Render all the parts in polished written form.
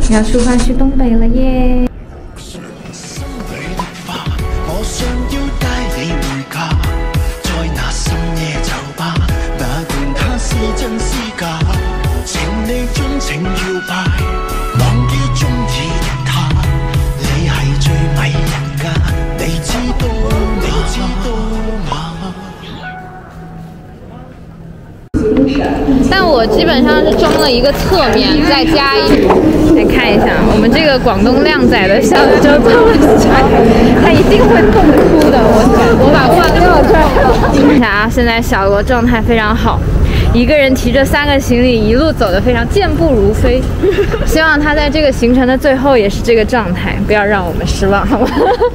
要出发去东北了耶！但我基本上是装了一个侧面，再加一，来看一下，我们这个广东靓仔的小周这么帅，他一定会痛哭的。我把腕撂这儿了。看一下啊，现在小罗状态非常好，一个人提着3个行李，一路走得非常健步如飞。希望他在这个行程的最后也是这个状态，不要让我们失望，好吗？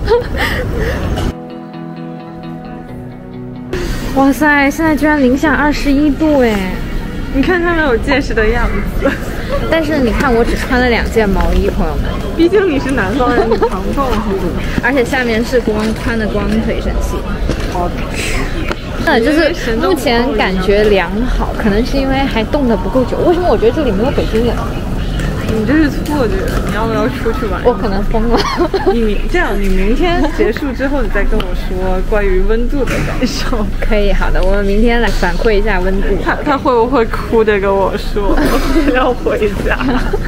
哇塞，现在居然零下21度哎！ 你看他没有见识的样子。 但是你看，我只穿了2件毛衣，朋友们。 毕竟你是南方人，你扛冻。 而且下面是穿的光腿神器。好吃。就是目前感觉良好，可能是因为还冻得不够久。为什么我觉得这里没有北京冷？ 你这是错觉，你要不要出去玩？ 我可能疯了。 你明天结束之后，你再跟我说关于温度的感受。 可以，好的，我们明天来反馈一下温度。 他会不会哭着跟我说要回家？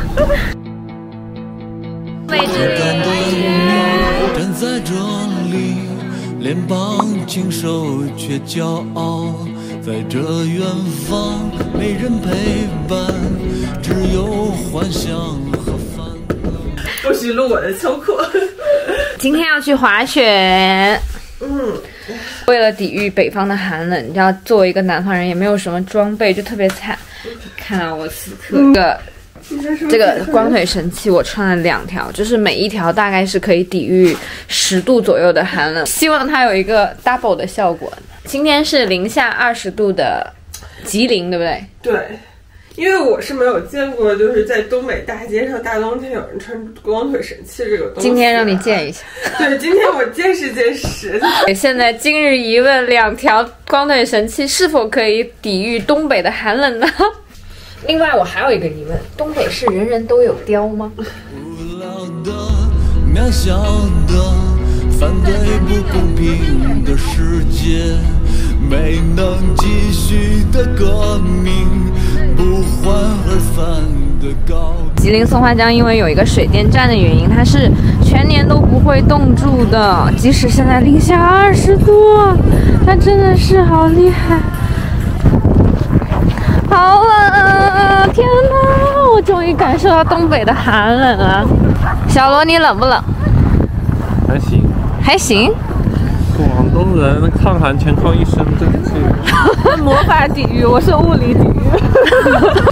位置站在这里，脸庞清瘦却骄傲。在这远方，没人陪伴，只有幻想和烦恼。 不许录我的秋裤。 今天要去滑雪。为了抵御北方的寒冷，你知道，作为一个南方人，也没有什么装备，就特别惨。看到我此刻这个光腿神器，我穿了2条，就是每一条大概是可以抵御10度左右的寒冷，希望它有一个 double 的效果。今天是零下20度的吉林，对不对？ 对，因为我是没有见过，就是在东北大街上大冬天有人穿光腿神器这个东西。 今天让你见一下。 对，今天我见识见识。 现在今日一问，2条光腿神器是否可以抵御东北的寒冷呢？另外，我还有一个疑问：东北是人人都有貂吗？ 无聊的、渺小的，反对不公平的世界，没能继续的革命，不欢而散的告别。 吉林松花江因为有一个水电站的原因，它是全年都不会冻住的，即使现在零下20度，它真的是好厉害。好冷啊！天哪，我终于感受到东北的寒冷了。小罗，你冷不冷？ 还行， 还行。 广东人抗寒全靠一身正气。 魔法抵御，我是物理抵御。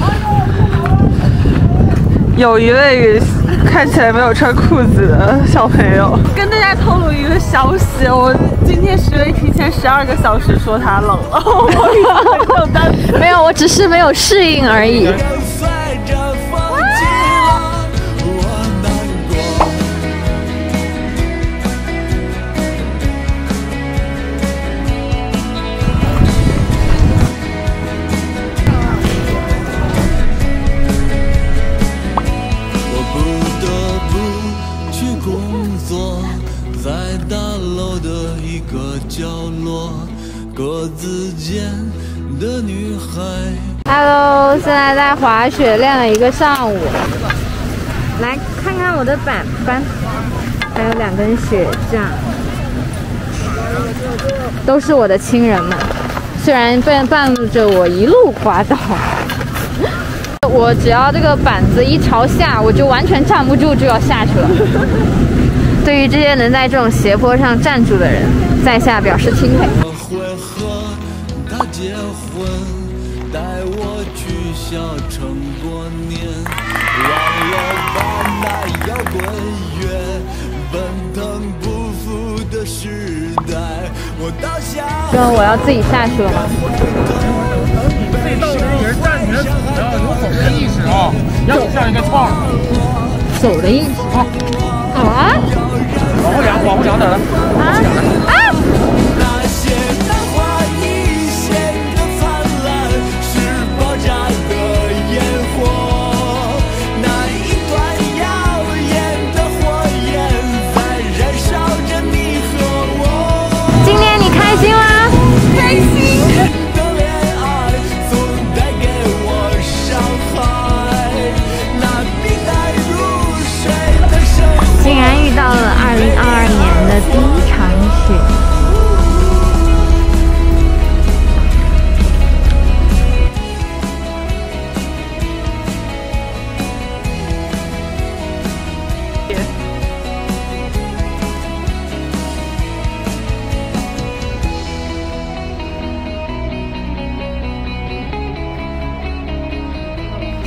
有一位看起来没有穿裤子的小朋友，跟大家透露一个消息，我今天徐薇提前12个小时说他冷了， 没有，我只是没有适应而已。 在大楼的一个角落，格子间的女孩。 Hello， 现在在滑雪，练了一个上午。来看看我的板板，还有2根雪杖，都是我的亲人们。虽然伴路着我一路滑倒，我只要这个板子一朝下，我就完全站不住，就要下去了。对于这些能在这种斜坡上站住的人，在下表示钦佩。 会和他结婚，带我去小城过年，忘了把那摇滚乐，奔腾不复的时代，我倒想。 哥，我要自己下去了吗？ 你自己到时候也是站起来走的，有走的意识啊，要像一个串儿。 走的意思啊？啊？ 往后两点了。 啊！ 那些昙花一现的灿烂，是爆炸的烟火，那一段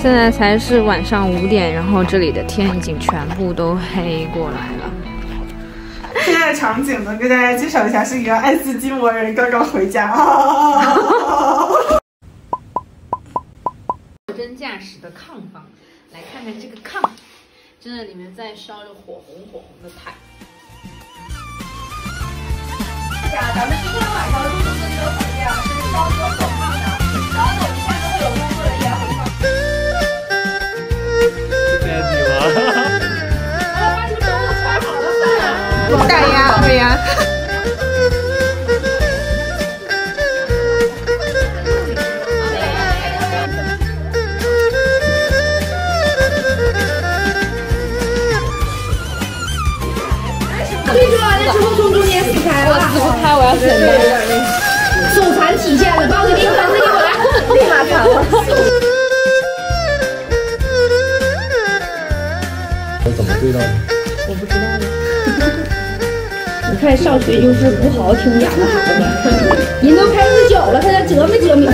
现在才是晚上5点，然后这里的天已经全部都黑过来了。 现在的场景呢，跟大家介绍一下，是一个爱斯基摩人刚刚回家。 真驾驶的炕房，来看看这个炕，真的里面在烧着火红的炭。 咱们今天晚上入住的这个酒店是烧这个火炕的，然后我们下面会有工作人员会放。 在你吗？ 我把你们中午传好了饭。 大鸭，对呀。 最重要的之后从中间撕开了， 撕不开，我要选择手残体现了，把我的灵魂给我来，立马传了。 怎么对到的？ 我不知道呢。你看上学就是不好好听讲的孩子，人都开19了，他才折没折明白？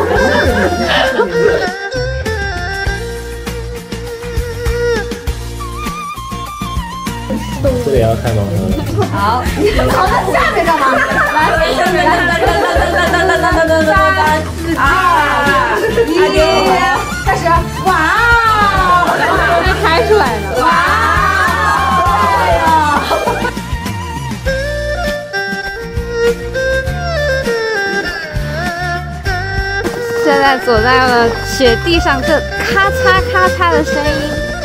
这里要开吗？ 好，你跑到下面干嘛？来，下面来，3、2、1，开始！哇哦， 还开出来了！ 哇哦！ 现在走在了雪地上，这咔嚓咔嚓的声音。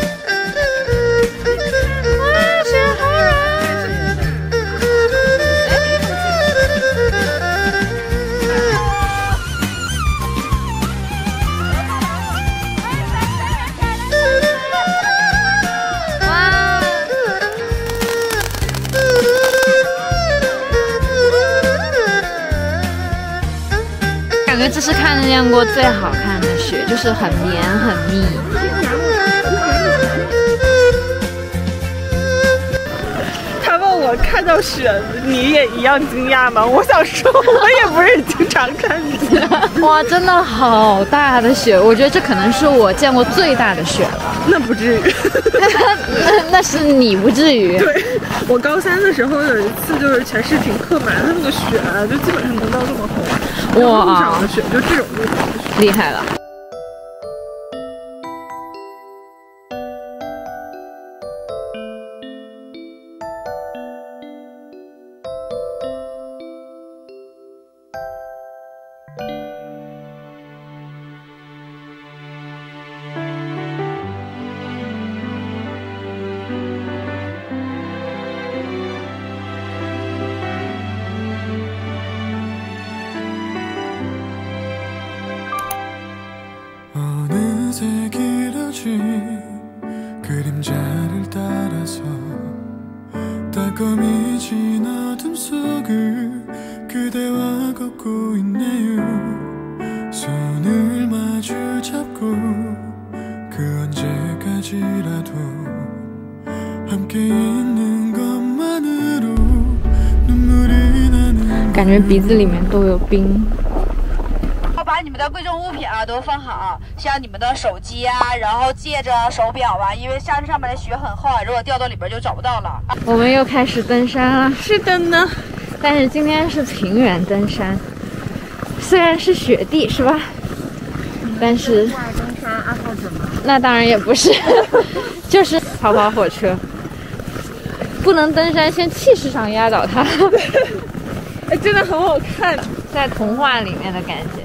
感觉这是看见过最好看的雪，就是很绵很密。 他问我看到雪，你也一样惊讶吗？我想说，我也不是经常看见。 哇，真的好大的雪！我觉得这可能是我见过最大的雪了。 那不至于。 那是你不至于。 对，我高3的时候有一次就是全视频课嘛，它那个雪就基本上能到这么厚。路上的雪就这种路上的雪， 厉害了。感觉鼻子里面都有冰。 把你们的贵重物品啊都放好，像你们的手机啊，然后戒指、手表啊，因为像上面的雪很厚啊，如果掉到里边就找不到了。 我们又开始登山了。 是的呢， 但是今天是平原登山，虽然是雪地，是吧？但是登山爱好者吗？ 那当然也不是，就是跑跑火车。不能登山，先气势上压倒它。 哎，真的很好看， 在童话里面的感觉。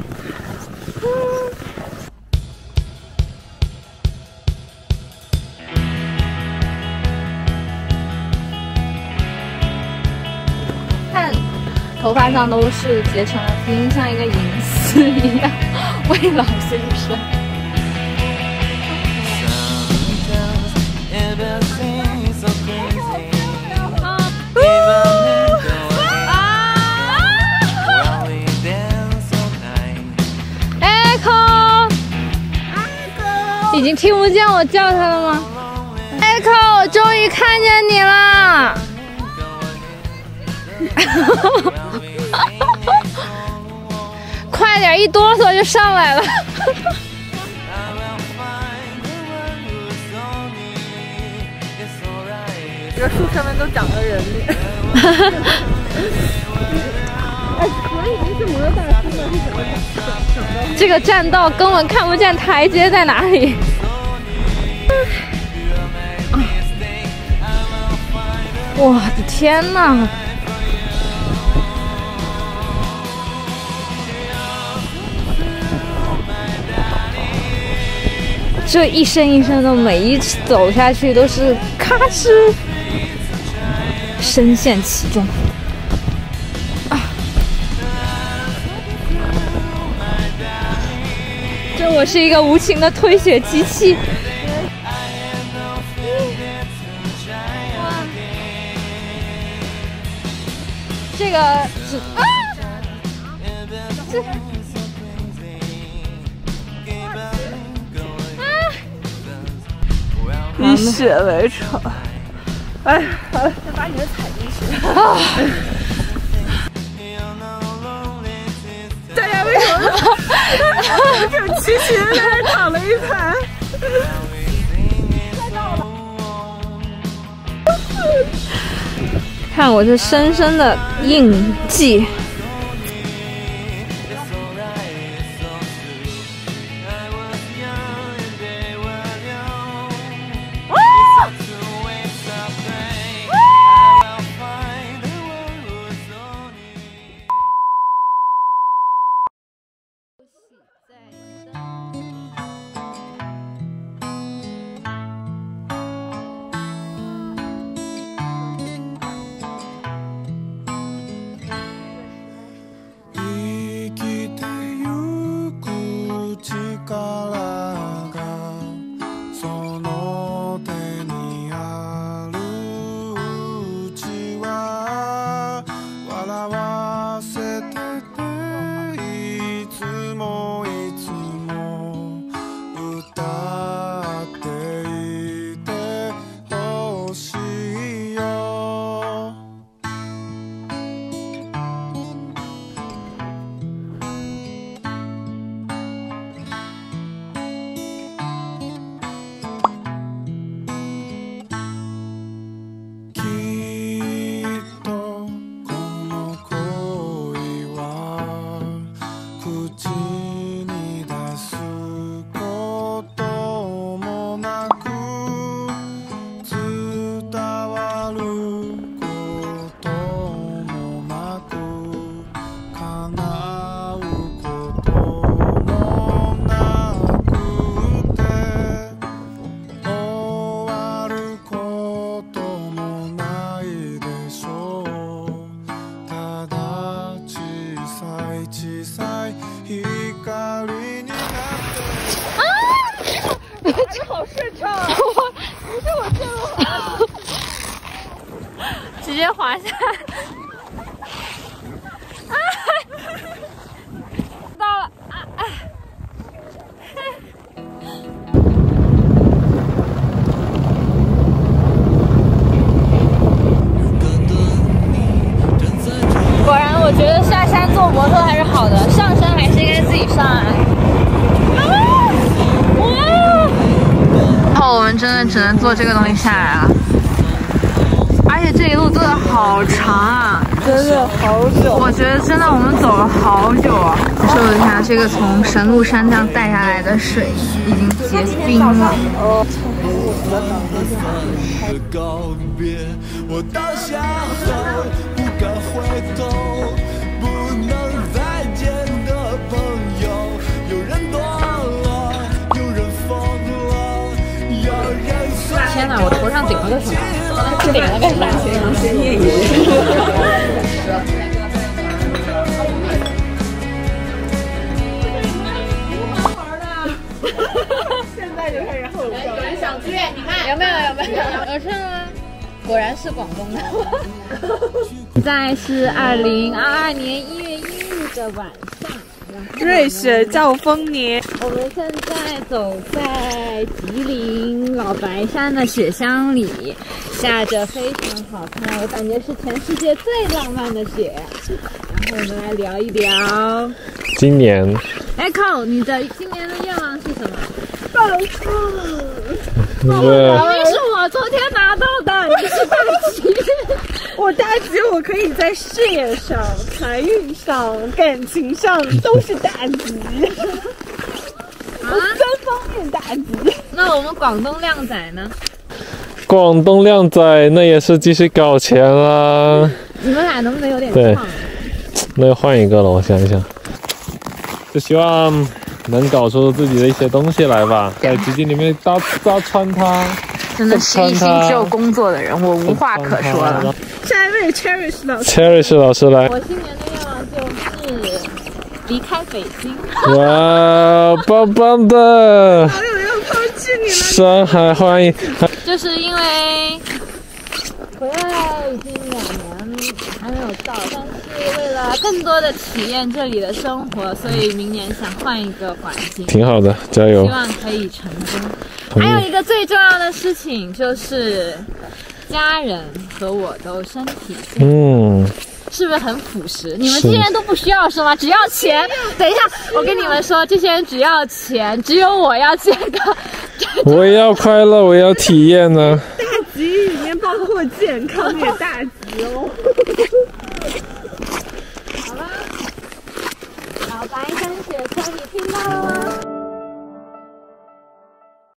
看，头发上都是结成了冰，像一个银丝一样，未老先生。已经听不见我叫他了吗 ？Echo， 我终于看见你了！快点，一哆嗦就上来了。 这个树上面都长了人脸。哎，可以，那是摩托大师吗？是怎么长的？ 这个栈道根本看不见台阶在哪里。我的天哪！这一声一声的，每一次走下去都是咔哧，深陷其中。这我是一个无情的推雪机器。这个是啊，这。 以血为仇，哎，要把你们踩进去啊！大家为什么整整齐齐的在那躺了一排？ 看我这深深的印记。直接滑下来，到了果然，我觉得下山坐摩托还是好的，上山还是应该自己上来。然后我们真的只能坐这个东西下来了。而且这一路坐的好长啊， 真的好久。 我觉得真的我们走了好久啊。感受一下这个从神鹿山这样带下来的水，已经结冰了。 告别，我倒下后不敢回头，不能再见的朋友，有人躲了，有人疯了，有人随着。 天哪，我头上顶了个什么？顶了个啥？ 先念一遍。现在就开始后悔。有人想追，你看有没有？有车吗？果然是广东的。现在是2022年1月1日的晚上。 瑞雪兆丰年， 我们现在走在吉林老白山的雪乡里，下着非常好看，我感觉是全世界最浪漫的雪。然后我们来聊一聊今年 Echo， 你的今年的愿望是什么？ 办事。 明明是我昨天拿到的，你是办我大吉，我可以在事业上、财运上、感情上都是大吉。我3方面大吉。 那我们广东靓仔呢？ 广东靓仔那也是继续搞钱啦。 你们俩能不能有点对创？ 那要换一个了，我想一想，就希望能搞出自己的一些东西来吧，在基金里面大穿它。 真的是一心只有工作的人，我无话可说了。 下一位 Cherish 老师 Cherish 老师来。 我新年的愿望就是离开北京。 哇，棒棒的！ 好友要抛弃你了。 上海欢迎。 就是因为回来已经2年还没有到，但是为了更多的体验这里的生活，所以明年想换一个环境。 挺好的，加油！ 希望可以成功。还有一个最重要的事情就是家人和我都身体健康。是不是很朴实？你们这些人都不需要是吗？只要钱。等一下，我跟你们说，这些人只要钱，只有我要健康。 我也要快乐，我也要体验呢。 大吉里面包括健康也大吉哦。 好了，老白山雪村里